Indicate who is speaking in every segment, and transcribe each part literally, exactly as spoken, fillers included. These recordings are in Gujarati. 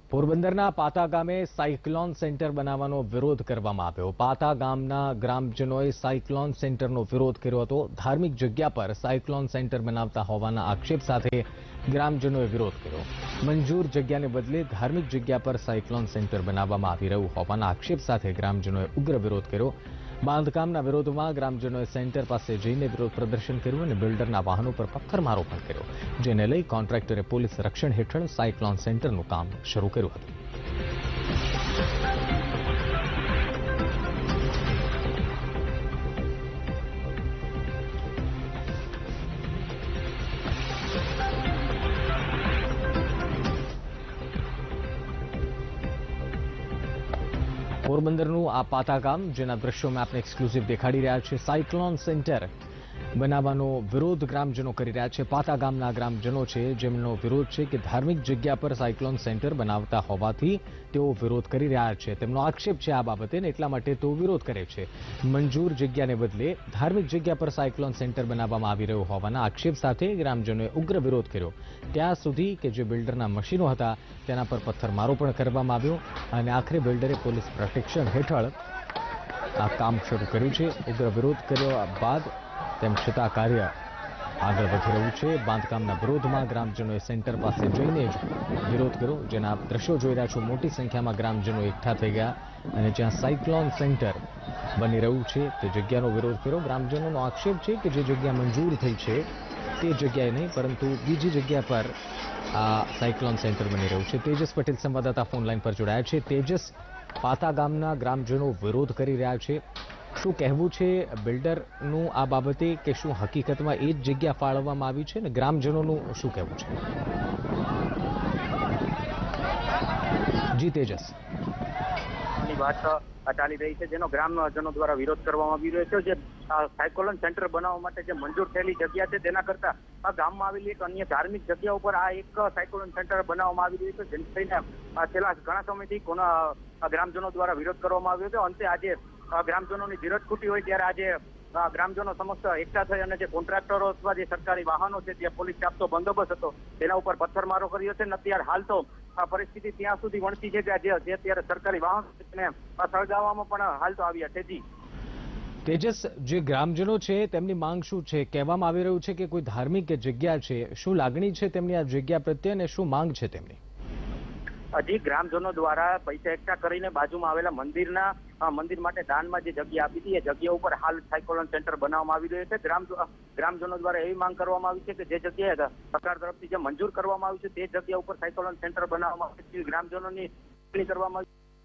Speaker 1: પોરબંદરના પાતા ગામે સાયક્લોન સેન્ટર બનાવવાનો વિરોધ કરવામાં આવ્યો. પાતા ગામના ગ્રામજનોએ સાયક્લોન સેન્ટરનો વિરોધ કર્યો હતો. ધાર્મિક જગ્યા પર સાયક્લોન સેન્ટર બનાવતા હોવાના આક્ષેપ સાથે ગ્રામજનોએ વિરોધ કર્યો. મંજૂર જગ્યાને બદલે ધાર્મિક જગ્યા પર સાયક્લોન સેન્ટર બનાવવામાં આવી રહ્યું હોવાના આક્ષેપ સાથે ગ્રામજનોએ ઉગ્ર વિરોધ કર્યો. બાંધકામના વિરોધમાં ગ્રામજનોએ સેન્ટર પાસે જઈને વિરોધ પ્રદર્શન કર્યું અને બિલ્ડરના વાહનો પર પથ્થરમારો પણ કર્યો, જેને લઈ કોન્ટ્રાક્ટરે પોલીસ રક્ષણ હેઠળ સાયક્લોન સેન્ટરનું કામ શરૂ કર્યું હતું. પોરબંદરનું આ પાતા ગામ, જેના દ્રશ્યો મેં આપને એક્સક્લુઝિવ દેખાડી રહ્યા છે. સાયક્લોન સેન્ટર બનાવવાનો વિરોધ ગ્રામજનો કરી રહ્યા છે. પાતા ગામના ગ્રામજનો છે જેમનો વિરોધ છે કે ધાર્મિક જગ્યા પર સાયક્લોન સેન્ટર બનાવતા હોવાથી તેઓ વિરોધ કરી રહ્યા છે. તેમનો આક્ષેપ છે આ બાબતે, ને એટલા માટે તેઓ વિરોધ કરે છે. મંજૂર જગ્યાને બદલે ધાર્મિક જગ્યા પર સાયક્લોન સેન્ટર બનાવવામાં આવી રહ્યું હોવાના આક્ષેપ સાથે ગ્રામજનોએ ઉગ્ર વિરોધ કર્યો. ત્યાં સુધી કે જે બિલ્ડરના મશીનો હતા તેના પર પથ્થરમારો પણ કરવામાં આવ્યો અને આખરે બિલ્ડરે પોલીસ પ્રોટેક્શન હેઠળ આ કામ શરૂ કર્યું છે. ઉગ્ર વિરોધ કર્યો બાદ તેમ છતાં કાર્ય આગળ વધી રહ્યું છે. બાંધકામના વિરોધમાં ગ્રામજનોએ સેન્ટર પાસે જઈને જ વિરોધ કર્યો, જેના દ્રશ્યો જોઈ રહ્યા છો. મોટી સંખ્યામાં ગ્રામજનો એકઠા થઈ ગયા અને જ્યાં સાયક્લોન સેન્ટર બની રહ્યું છે તે જગ્યાનો વિરોધ કર્યો. ગ્રામજનોનો આક્ષેપ છે કે જે જગ્યા મંજૂર થઈ છે તે જગ્યાએ નહીં, પરંતુ બીજી જગ્યા પર આ સાયક્લોન સેન્ટર બની રહ્યું છે. તેજસ પટેલ સંવાદદાતા ફોન લાઈન પર જોડાયા છે. તેજસ, પાતા ગામના ગ્રામજનો વિરોધ કરી રહ્યા છે. શું કહેવું છે બિલ્ડરનું આ બાબતે, કે શું હકીકતમાં એ જ જગ્યા ફાળવવામાં આવી છે, અને ગ્રામજનોનું શું કહેવું છે? જી તેજસ.
Speaker 2: વાત ચાલી રહી છે, જેનો ગ્રામજનો દ્વારા વિરોધ કરવામાં આવી રહ્યો છે. જે સાયક્લોન સેન્ટર બનાવવા માટે જે મંજૂર થયેલી જગ્યા છે તેના કરતા આ ગામમાં આવેલી એક અન્ય ધાર્મિક જગ્યા ઉપર આ એક સાયક્લોન સેન્ટર બનાવવામાં આવી રહ્યું છે, જેને લઈને છેલ્લા ઘણા સમયથી કોના ગ્રામજનો દ્વારા વિરોધ કરવામાં આવ્યો છે. અંતે આજે ગ્રામજનોની ધીરજ ખૂટી હોય ત્યારે આજે ગ્રામજનો સમક્ષ એકઠા થઈ અને જે કોન્ટ્રાક્ટરો અથવા જે સરકારી વાહનો છે, જે પોલીસ ચાપતો બંદોબસ્ત હતો તેના ઉપર પથ્થરમારો કર્યો છે. અત્યારે હાલ તો આ પરિસ્થિતિ ત્યાં સુધી વણતી છે કે જે અત્યારે સરકારી વાહનો તેને સળગાવવામાં પણ હાલ તો આવ્યા છે. જી
Speaker 1: તેજસ, જે ગ્રામજનો છે તેમની માંગ શું છે? કહેવામાં આવી રહ્યું છે કે કોઈ ધાર્મિક જગ્યા છે. શું લાગણી છે તેમની આ જગ્યા પ્રત્યે અને શું માંગ છે તેમની?
Speaker 2: હજી ગ્રામજનો દ્વારા પૈસા એકઠા કરીને બાજુમાં આવેલા મંદિરના મંદિર માટે દાનમાં જે જગ્યા આપી હતી એ જગ્યા ઉપર હાલ સાયક્લોન સેન્ટર બનાવવામાં આવી રહ્યું છે. ગ્રામ ગ્રામજનો દ્વારા એવી માંગ કરવામાં આવી છે કે જે જગ્યાએ સરકાર તરફથી જે મંજૂર કરવામાં આવ્યું છે તે જગ્યા ઉપર સાયક્લોન સેન્ટર બનાવવામાં આવે છે. ગ્રામજનોની કરવામાં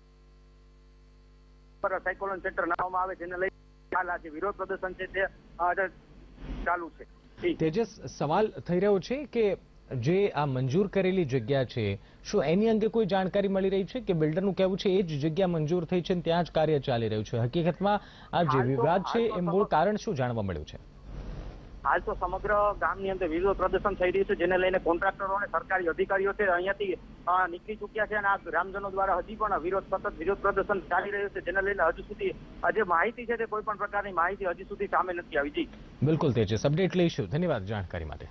Speaker 2: આવી સાયક્લોન સેન્ટર બનાવવામાં આવે, જેને લઈ હાલ આજે વિરોધ પ્રદર્શન છે તે ચાલુ છે.
Speaker 1: તેજસ, સવાલ થઈ રહ્યો છે કે જે આ મંજૂર કરેલી જગ્યા છે, શું એની અંગે કોઈ જાણકારી મળી રહી છે કે બિલ્ડરનું કહેવું છે એ જ જગ્યા મંજૂર થઈ છે ત્યાં જ કાર્ય ચાલી રહ્યું છે? હકીકતમાં આ જે વિવાદ છે એ મૂળ કારણ શું જાણવા મળ્યું છે?
Speaker 2: હાલ તો સમગ્ર ગામની અંદર વિરોધ પ્રદર્શન થઈ રહ્યું છે, જેને લઈને કોન્ટ્રાક્ટરો અને સરકારી અધિકારીઓ છે અહીંયાથી નીકળી ચૂક્યા છે અને આ ગ્રામજનો દ્વારા હજી પણ વિરોધ સતત વિરોધ પ્રદર્શન ચાલી રહ્યું છે, જેને લઈને હજુ સુધી જે માહિતી છે તે કોઈ પણ પ્રકારની માહિતી હજી સુધી સામે નથી આવી. જી
Speaker 1: બિલકુલ તેજસ, અપડેટ લઈશું. ધન્યવાદ જાણકારી માટે.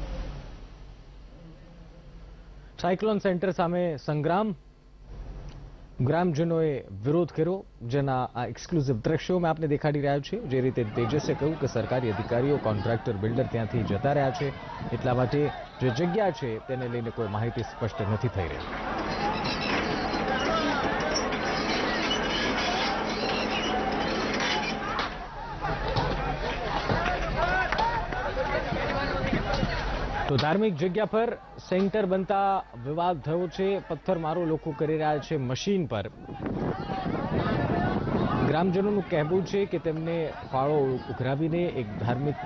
Speaker 1: સાયક્લોન સેન્ટર સામે સંગ્રામ, ગ્રામજનોએ વિરોધ કર્યો, જેના આ એક્સક્લુઝિવ દ્રશ્યો મેં આપને દેખાડી રહ્યા છે. જે રીતે તેજસે કહ્યું કે સરકારી અધિકારીઓ, કોન્ટ્રાક્ટર, બિલ્ડર ત્યાંથી જતા રહ્યા છે, એટલા માટે જે જગ્યા છે તેને લઈને કોઈ માહિતી સ્પષ્ટ નથી થઈ રહી. તો ધાર્મિક જગ્યા પર સેન્ટર બનતા વિવાદ થયો છે. પથ્થરમારો લોકો કરી રહ્યા છે મશીન પર. ગ્રામજનોનું કહેવું છે કે તેમને ફાળો ઉઘરાવીને એક ધાર્મિક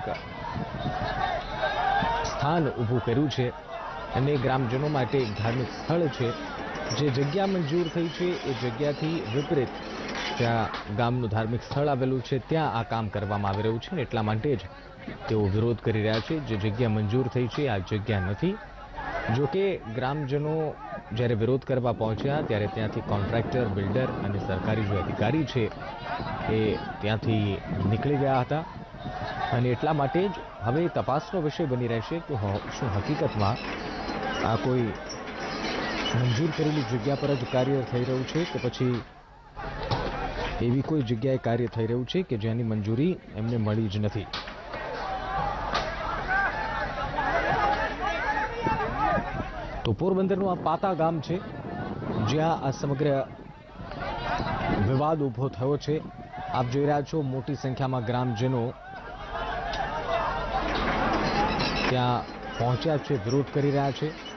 Speaker 1: સ્થાન ઊભું કર્યું છે અને ગ્રામજનો માટે એક ધાર્મિક સ્થળ છે. જે જગ્યા મંજૂર થઈ છે એ જગ્યાથી વિપરીત જ્યાં ગામનું ધાર્મિક સ્થળ આવેલું છે ત્યાં આ કામ કરવામાં આવી રહ્યું છે ને એટલા માટે જ તેઓ વિરોધ કરી રહ્યા છે. જે જગ્યા મંજૂર થઈ છે આ જગ્યા નથી. જો કે ગ્રામજનો જ્યારે વિરોધ કરવા પહોંચ્યા ત્યારે ત્યાંથી કોન્ટ્રાક્ટર, બિલ્ડર અને સરકારી જે અધિકારી છે એ ત્યાંથી નીકળી ગયા હતા અને એટલા માટે જ હવે તપાસનો વિષય બની રહેશે કે શું હકીકતમાં આ કોઈ મંજૂર કરેલી જગ્યા પર જ કાર્ય થઈ રહ્યું છે કે પછી એવી કોઈ જગ્યાએ કાર્ય થઈ રહ્યું છે કે જેની મંજૂરી એમને મળી જ નથી? તો પોરબંદરનું આ પાતા ગામ છે જ્યાં આ સમગ્ર વિવાદ ઉભો થયો છે. આપ જોઈ રહ્યા છો મોટી સંખ્યામાં ગ્રામજનો ત્યાં પહોંચ્યા છે, વિરોધ કરી રહ્યા છે.